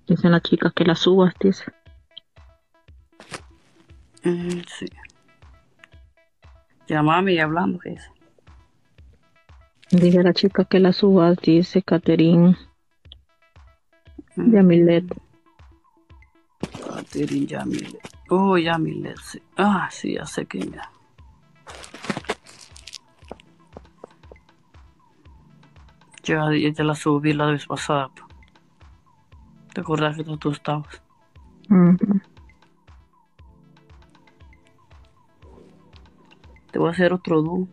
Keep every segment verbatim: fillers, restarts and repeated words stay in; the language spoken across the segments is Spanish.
Dicen las chicas que la subas, dice. Mm, sí. Ya mami, ya hablamos, ¿qué dice? Dice la chica que la subas, dice Catherine Yamilet. Mm, Catherine Yamilet. Oh, Yamilet, sí. Ah, sí, ya sé quién ya. Ya, ya la subí la vez pasada. Pa. ¿Te acuerdas que tú estabas? Uh-huh. Te voy a hacer otro dúo.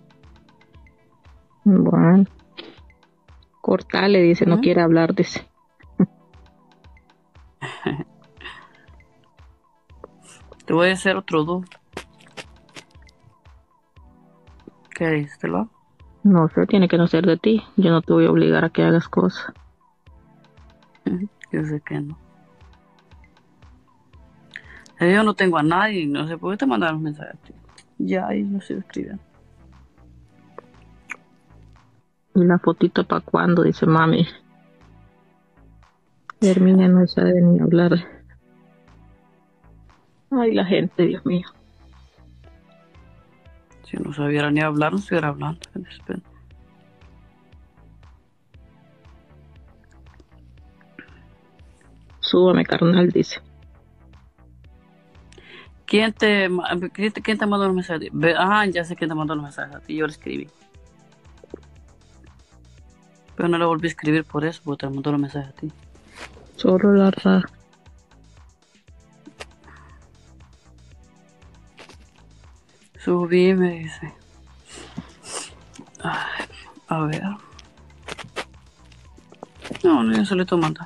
Bueno. Cortale, dice, no ¿Mm? quiere hablar, dice. Te voy a hacer otro dúo. ¿Qué dices? ¿Te lo hago? No sé, tiene que no ser de ti. Yo no te voy a obligar a que hagas cosas. Mm, yo sé que no. Yo no tengo a nadie, no sé por qué te mandaron un mensaje a ti. Ya, ahí no estoy escribiendo. ¿Y la fotito para cuándo? Dice mami. Herminia no sabe ni hablar. Ay, la gente, Dios mío. Si no sabiera ni hablar, no estuviera hablando. Súbame, carnal, dice. ¿Quién te, quién te mandó los mensajes? Ah, ya sé quién te mandó los mensajes a ti. Yo le escribí. Pero no le volví a escribir por eso, porque te mandó los mensajes a ti. Solo la ra. Subí, me dice. Ay, a ver. No, no, yo solito manda.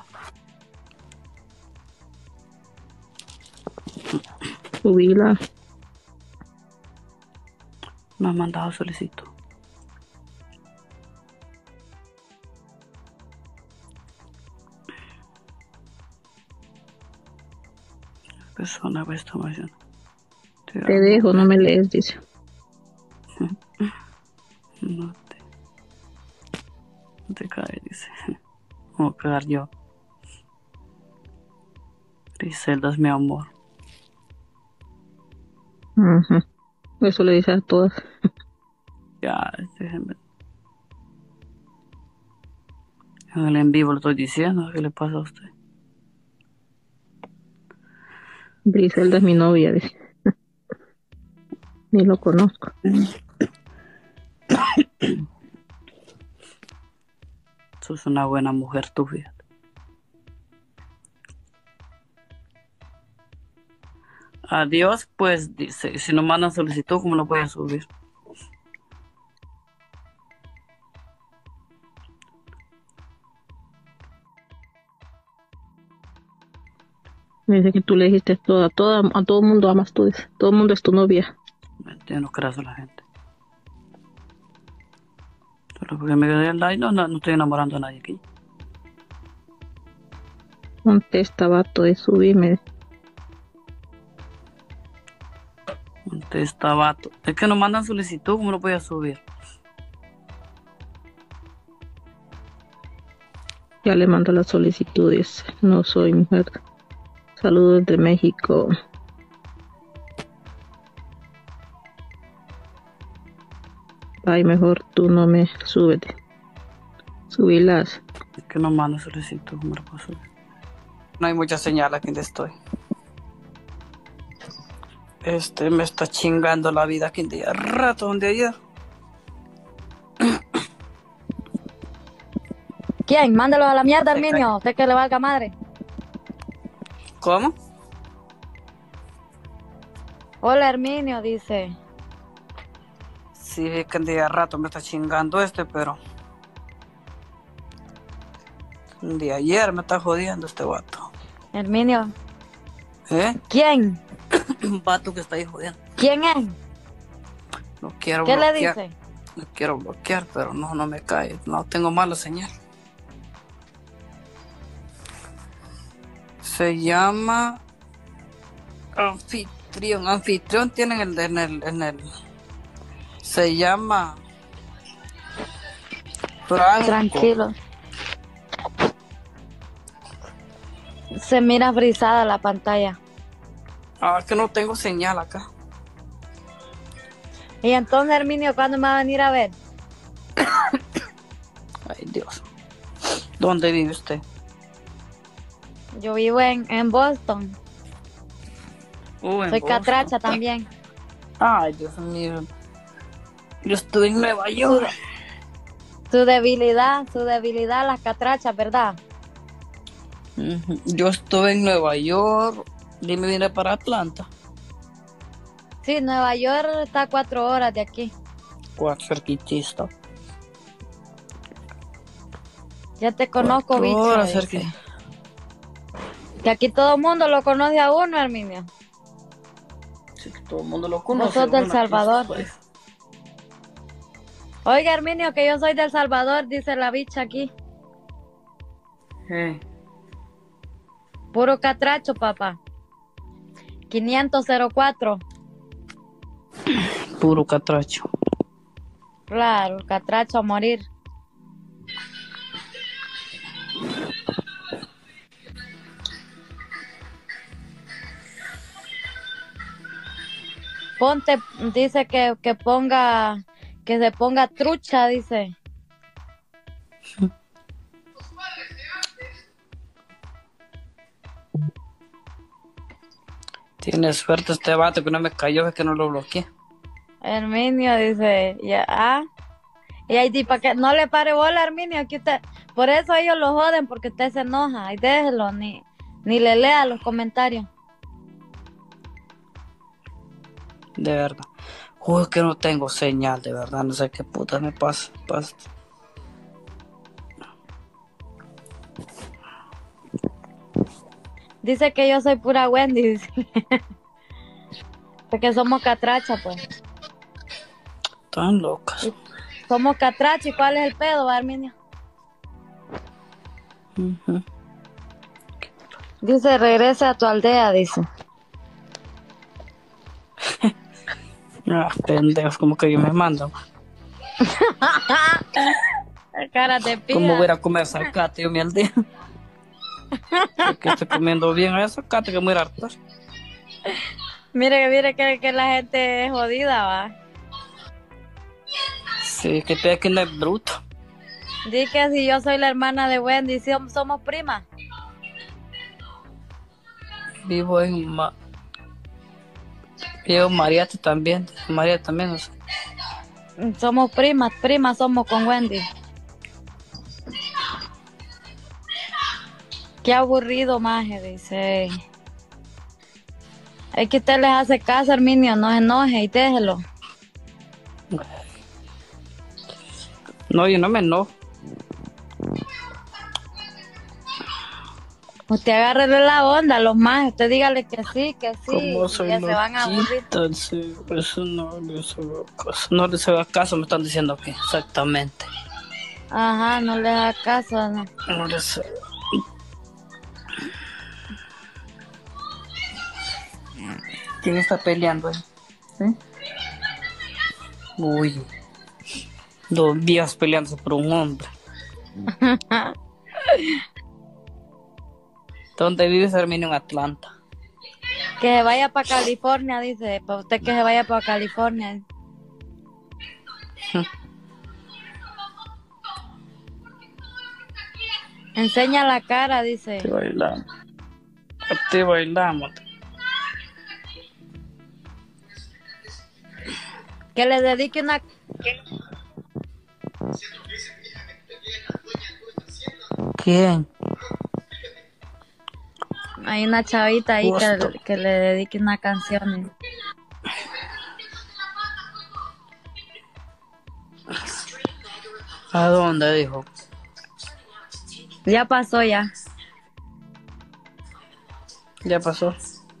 Subíla. No ha mandado solicitud. Persona, esta mañana. Te Te amo. dejo, no me lees, dice. No te, no te cae, dice. Voy a pegar yo. Griselda es mi amor. Uh-huh. Eso le dice a todas. Ya, déjenme. En el en vivo le estoy diciendo. ¿Qué le pasa a usted? Griselda es mi novia, dice. Ni lo conozco. Sos una buena mujer, tú, fíjate. Adiós, pues, dice. Si no mandan solicitud, ¿cómo lo voy a subir? Me dice que tú le dijiste toda, toda, a todo el mundo amas tú, dice. Todo el mundo es tu novia. Yo no creo a la gente. Solo porque me quedé el like, no, no, no estoy enamorando a nadie aquí. Contesta, vato, de subirme. Contesta, vato. Es que no mandan solicitud, ¿cómo lo voy a subir? Ya le mando las solicitudes. No soy mujer. Saludos de México. Ay, mejor tú no me súbete. Subilas. Es que no mandan solicitud, ¿cómo lo puedo subir? No hay mucha señal aquí donde estoy. Este me está chingando la vida aquí en día rato donde ayer. ¿Quién? Mándalo a la mierda, Herminio. Usted que le valga madre. ¿Cómo? Hola, Herminio, dice. Sí, es que en día rato me está chingando este, pero de ayer me está jodiendo este vato. Herminio. ¿Eh? ¿Quién? Un vato que está ahí jodiendo. ¿Quién es? Lo quiero ¿Qué bloquear. le dice? Lo quiero bloquear, pero no, no me cae. No tengo mala señal. Se llama Anfitrión. Anfitrión tienen el, en el, en el. Se llama Franco. Tranquilo. Se mira frisada la pantalla. Ah, que no tengo señal acá. Y entonces, Herminio, ¿cuándo me va a venir a ver? Ay, Dios. ¿Dónde vive usted? Yo vivo en, en Boston. Uh, en Soy Boston. catracha también. Ay, Dios mío. Yo estuve en Nueva Su, York. su debilidad, su debilidad, las catrachas, ¿verdad? Ujú. Yo estuve en Nueva York y me vine para Atlanta. Sí, Nueva York está a cuatro horas de aquí. Cuatro cerquitista. Ya te conozco, Cuatro bicho. horas dice. cerqui- Que aquí todo el mundo lo conoce a uno, Herminio. Sí, que todo el mundo lo Vos conoce. sos del Bueno, Salvador. pues, Oiga, Herminio, que yo soy del Salvador, dice la bicha aquí. eh, Puro catracho, papá. quinientos cuatro. puro catracho. Claro, catracho a morir. Ponte, dice que, que ponga, que se ponga trucha, dice. Tiene suerte este vato que no me cayó, es que no lo bloqueé. Herminio dice, ya, ah. Y ahí para que no le pare bola, Herminio, aquí usted, por eso ellos lo joden, porque usted se enoja. Y déjelo, ni, ni le lea los comentarios. De verdad. Uy, es que no tengo señal, de verdad. No sé qué puta me pasa. pasa. Dice que yo soy pura Wendy, dice. Porque somos catracha, pues. Están locas. Somos catracha, ¿y cuál es el pedo, Herminio? Ujú. Dice, regresa a tu aldea, dice. Ah, pendejos, como que yo me mando. Cara de ¿Cómo voy a ir pija. a comer zacate yo mi aldea? Porque estoy comiendo bien a zacate que me voy a ir a hartar. Mire, mire que, que la gente es jodida, va. Sí, que te que no es bruto. Di que si yo soy la hermana de Wendy, si som- somos primas. Vivo en Ma... Vivo en Mariate también. María también, no sé. Somos primas, primas somos con Wendy. Qué aburrido, maje, dice. Es que usted les hace caso, Herminio, no se enoje y déjelo. No, yo no me enojo. Usted agárrele la onda a los majes, usted dígale que sí, que sí, Como y soy ya se van a aburrir. loquita, sí, eso no les hago caso. No les hago caso, me están diciendo que exactamente. Ajá, no le haga caso, no. No les hago. ¿Quién está peleando ahí? ¿Sí? Uy, dos viejas peleándose por un hombre. ¿Dónde vives, Herminio? En Atlanta. Que se vaya para California, dice, para usted que se vaya para California. Enseña la cara, dice. Te bailamos. Te bailamos. Que le dedique una... ¿Quién? Hay una chavita ahí Justo. que, que le dedique una canción. ¿A dónde, dijo? Ya pasó ya. Ya pasó.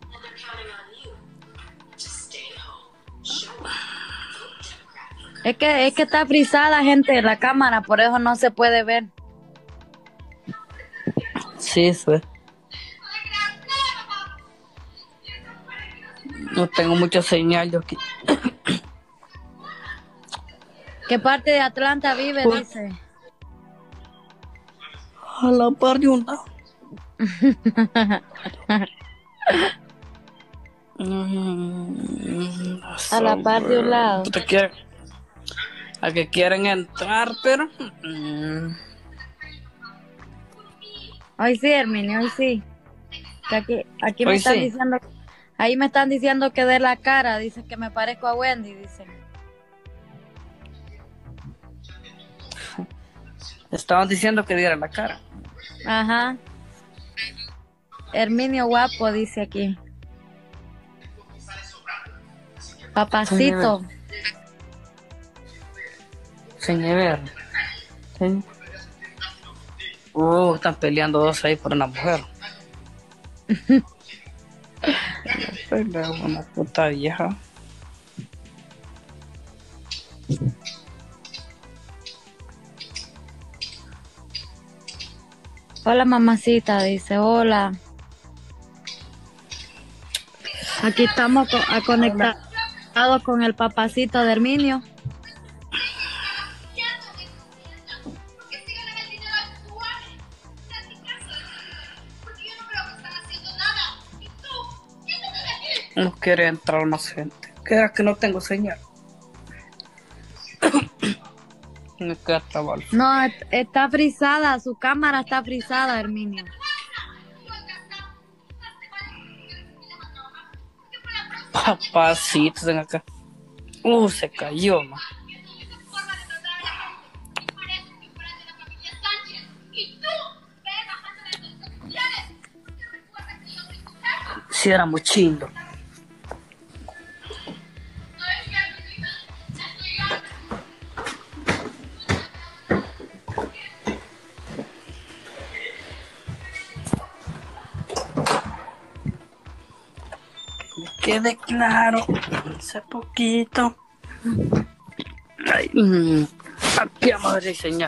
Es que, es que está frisada, gente, la cámara, por eso no se puede ver. Sí, fue. No tengo mucha señal yo aquí. ¿Qué parte de Atlanta vive? Pues- Dice. A la par de una. Mm, A la par de un lado. ¿Te quieren? A que quieren entrar, pero... mm, Hoy sí, Herminio, hoy sí. Que aquí, aquí me Hoy están sí. diciendo, ahí me están diciendo que dé la cara, dice que me parezco a Wendy, dicen. Estaban diciendo que diera la cara. Ajá. Herminio guapo, dice aquí. Papacito. Sin ver. Sí. Uh, están peleando dos ahí por una mujer. Pelea una puta vieja. Hola mamacita, dice, hola. Aquí estamos co- a conectados con el papacito de Herminio. No quiere entrar más gente. Queda que no tengo señal. Me queda trabado. No, est- está frisada, su cámara está frisada, Herminio. Papacitos, ven acá. Uh, se cayó, ma. Si era muy chindo. Quede claro, hace poquito. Ay, mm, aquí vamos a diseñar.